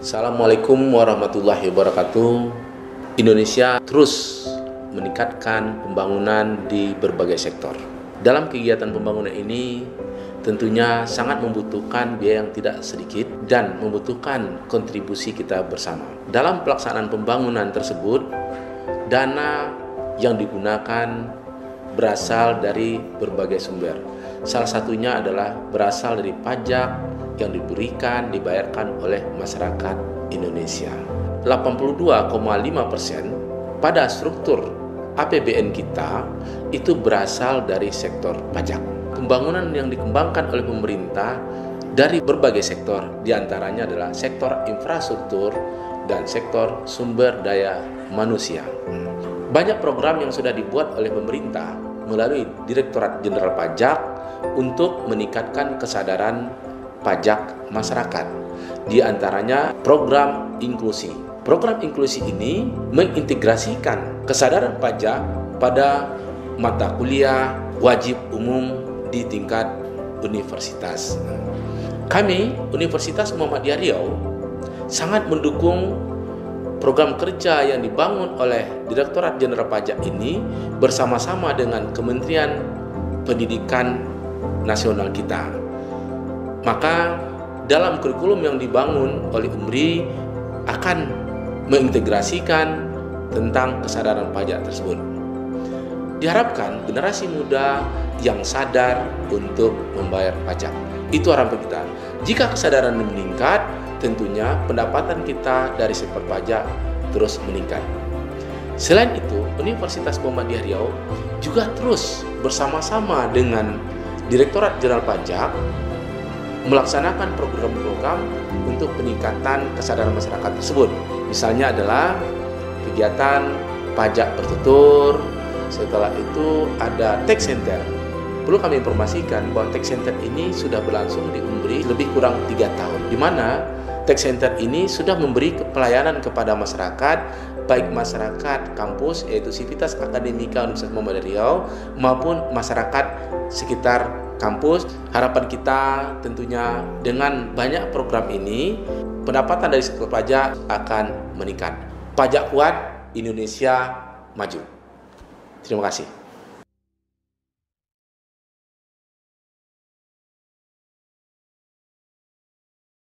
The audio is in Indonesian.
Assalamualaikum warahmatullahi wabarakatuh. Indonesia terus meningkatkan pembangunan di berbagai sektor. Dalam kegiatan pembangunan ini tentunya sangat membutuhkan biaya yang tidak sedikit dan membutuhkan kontribusi kita bersama. Dalam pelaksanaan pembangunan tersebut, dana yang digunakan berasal dari berbagai sumber. Salah satunya adalah berasal dari pajak yang dibayarkan oleh masyarakat Indonesia. 82,5% pada struktur APBN kita itu berasal dari sektor pajak. Pembangunan yang dikembangkan oleh pemerintah dari berbagai sektor, diantaranya adalah sektor infrastruktur dan sektor sumber daya manusia. Banyak program yang sudah dibuat oleh pemerintah melalui Direktorat Jenderal Pajak untuk meningkatkan kesadaran pajak masyarakat. Di antaranya program inklusi. Program inklusi ini mengintegrasikan kesadaran pajak pada mata kuliah wajib umum di tingkat universitas. Kami, Universitas Muhammadiyah Riau, sangat mendukung program kerja yang dibangun oleh Direktorat Jenderal Pajak ini bersama-sama dengan Kementerian Pendidikan Nasional kita. Maka dalam kurikulum yang dibangun oleh UMRI akan mengintegrasikan tentang kesadaran pajak tersebut. Diharapkan generasi muda yang sadar untuk membayar pajak. Itu harapan kita. Jika kesadaran meningkat, tentunya pendapatan kita dari sektor pajak terus meningkat. Selain itu, Universitas Muhammadiyah Riau juga terus bersama-sama dengan Direktorat Jenderal Pajak melaksanakan program-program untuk peningkatan kesadaran masyarakat tersebut. Misalnya adalah kegiatan pajak bertutur, setelah itu ada tax center. Perlu kami informasikan bahwa tax center ini sudah berlangsung di UMRI lebih kurang 3 tahun, di mana tax center ini sudah memberi pelayanan kepada masyarakat, baik masyarakat kampus yaitu Sivitas Akademika Universitas Muhammadiyah Riau maupun masyarakat sekitar kampus. Harapan kita tentunya dengan banyak program ini, pendapatan dari sektor pajak akan meningkat. Pajak kuat, Indonesia maju. Terima kasih.